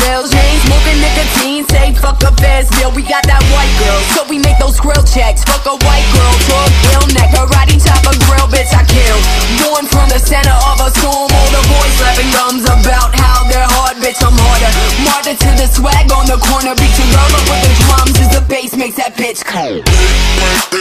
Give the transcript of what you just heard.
real. Chain smoking nicotine, say fuck a fast meal. We got that white girl, so we make those grill checks. Fuck a white girl, talk ill neck, karate chop a grill, bitch I kill. Born from the center of a storm, all the boys slapping gums about how they're hard, bitch I'm harder. Martyr to the swag on the corner, beat your girl up with the drums as the bass makes that bitch cold.